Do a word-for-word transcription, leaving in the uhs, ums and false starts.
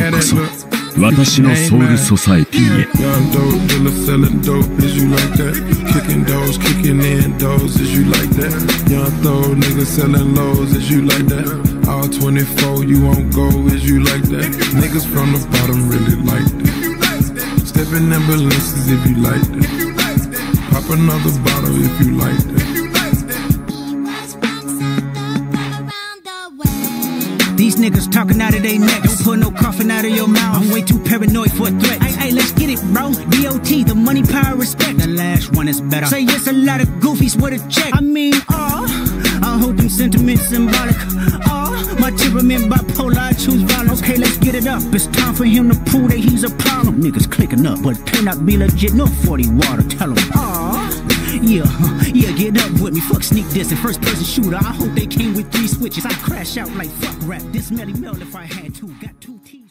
こそ私のソウルソサエティへ。 All twenty-four, you won't go, is you like that? Niggas from the bottom really like that. Step in ambulances if you like that. Pop another bottle if you like that. These niggas talking out of their neck. Don't put no coffin out of your mouth. I'm way too paranoid for a threat. Hey, hey, let's get it, bro. D O T, the money, power, respect. The last one is better. Say yes, a lot of goofies with a check. I mean, oh, I hold them sentiments symbolic. Oh, my temperament bipolar, I choose violence. Okay, let's get it up. It's time for him to prove that he's a problem. Niggas clicking up, but cannot be legit. No forty water, tell him. Oh. Yeah, uh, yeah, get up with me. Fuck sneak this and first person shooter. I hope they came with three switches. I'd crash out like fuck rap. This Melly Mel if I had to. Got two teeth.